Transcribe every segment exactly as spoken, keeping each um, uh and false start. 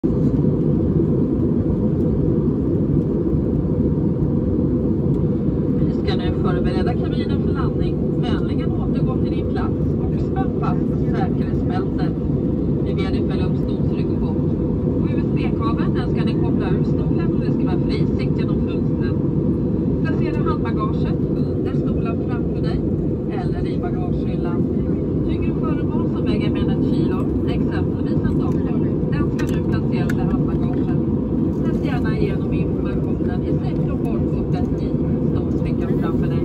Vi ska nu förbereda kabinen för landning. Vänligen återgå till din plats och spänn fast säkerhetsbältet. Vi ber dig fälla upp stolsrygg och bort. Och U S B-kabeln, den ska ni koppla ur stolen och det ska vara fri sikt genom fönstret. Placera handbagaget under stolen framför dig eller i bagagehyllan. Tynger föremål som väger mer än ett kilo, exempelvis en dator, den ska nu placeras i handbagaget. Läs gärna igenom informationen i säker och bollkortet i stolsfickan framför dig.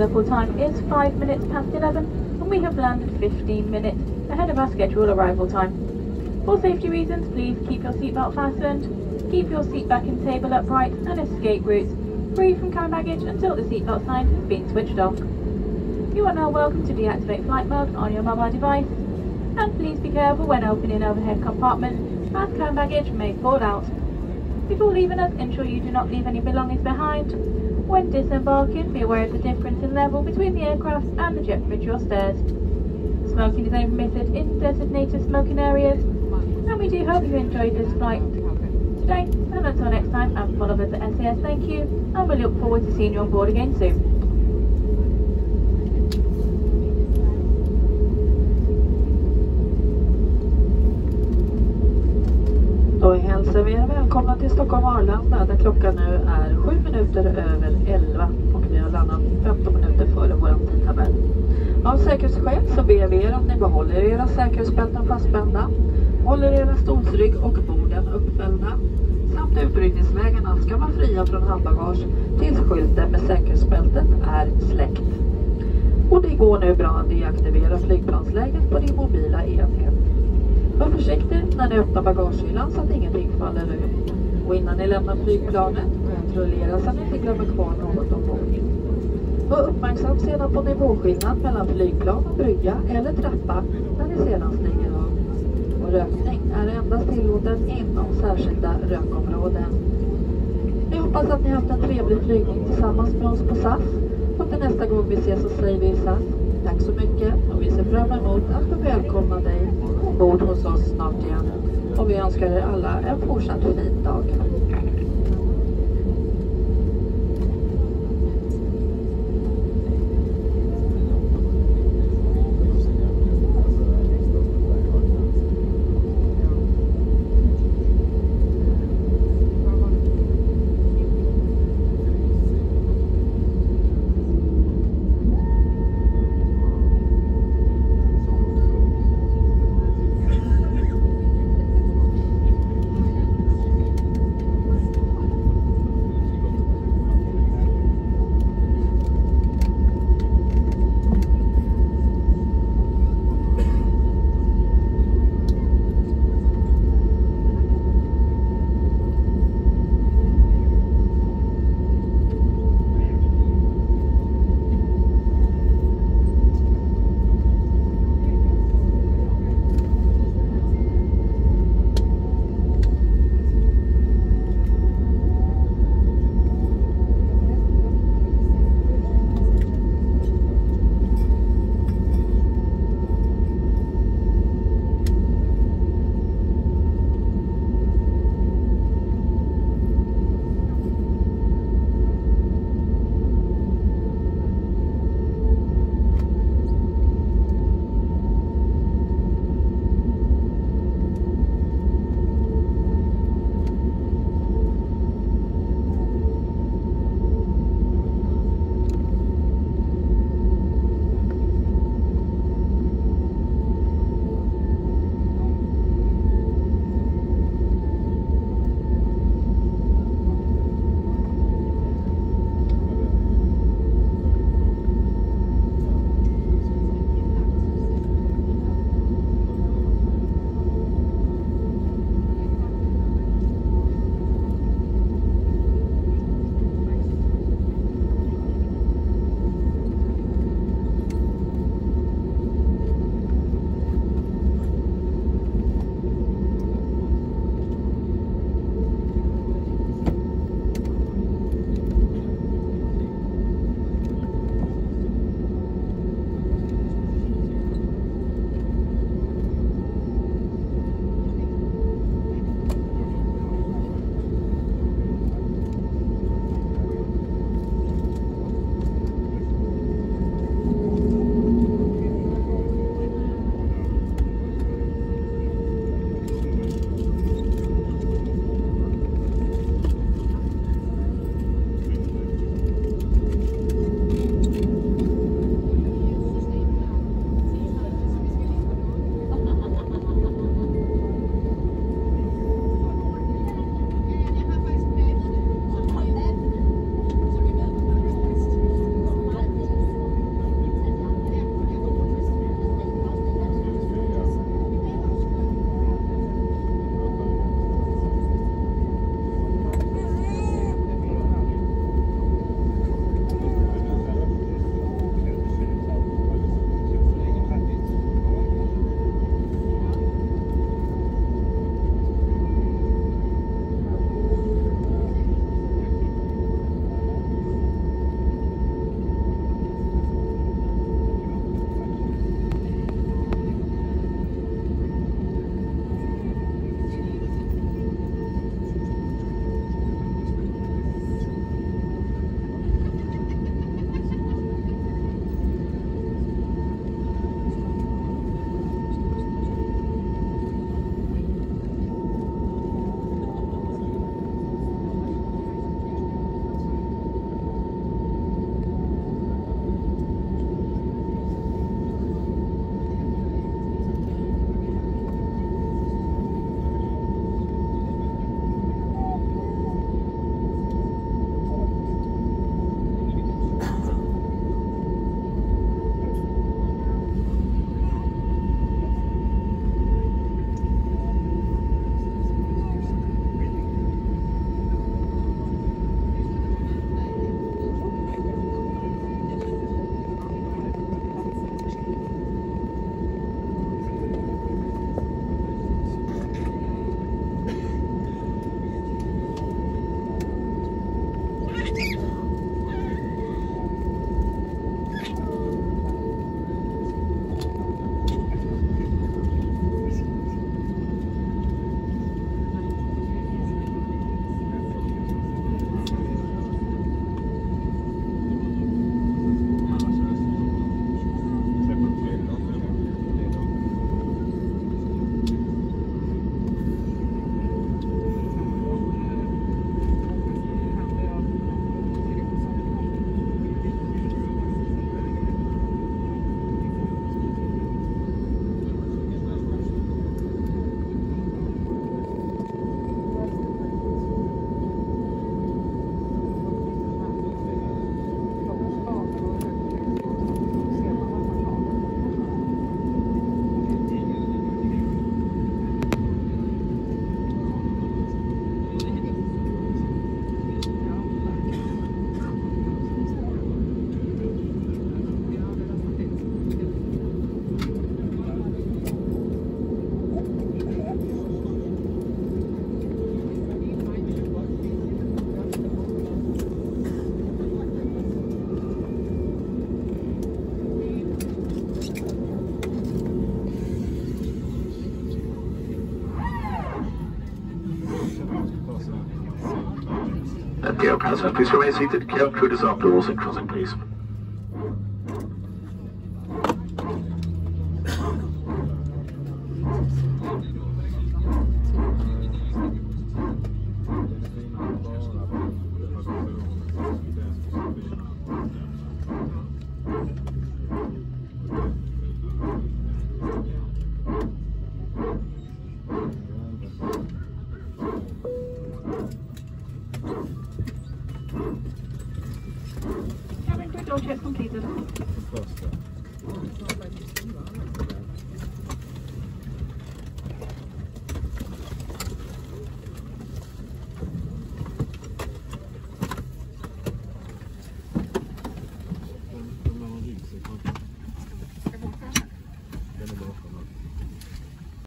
local time is five minutes past eleven, and we have landed fifteen minutes ahead of our scheduled arrival time. For safety reasons, please keep your seatbelt fastened, keep your seat back and table upright, and escape routes free from carry baggage until the seatbelt sign has been switched off. You are now welcome to deactivate flight mode on your mobile device, and please be careful when opening overhead compartments as carry baggage may fall out. Before leaving us, ensure you do not leave any belongings behind. When disembarking, be aware of the difference in level between the aircraft and the jet bridge or stairs. Smoking is only permitted in designated smoking areas, and we do hope you enjoyed this flight today. And until next time, and followers at S A S, thank you, and we look forward to seeing you on board again soon. Då hälsar vi er välkomna till Stockholm Arlanda där klockan nu är sju minuter över elva och vi har landat femton minuter före vår tidtabell. Av säkerhetsskäl så ber vi er att ni behåller era säkerhetsbälten fastspända, håller era stolsrygg och borden uppfällda samt utbrytningsvägarna ska vara fria från handbagage tills skylten med säkerhetsbältet är släckt. Och det går nu bra att deaktivera flygplansläget på din mobila enhet. Var försiktig när ni öppnar bagagehyllan så att ingenting faller ut. Och innan ni lämnar flygplanet, kontrollera så att ni inte glömmer kvar något ombord. Var uppmärksam sedan på nivåskillnad mellan flygplan och brygga eller trappa när ni sedan stiger av. Och rökning är endast tillåten inom särskilda rökområden. Vi hoppas att ni har haft en trevlig flygning tillsammans med oss på S A S. Och till nästa gång vi ses så säger vi i S A S. Tack så mycket och vi ser fram emot att få välkomna dig ombord hos oss snart igen. Och vi önskar er alla en fortsatt fin dag. Okay, okay, so please remain seated. Cabin crew is after all and crossing, please. Cabin crew door check completed.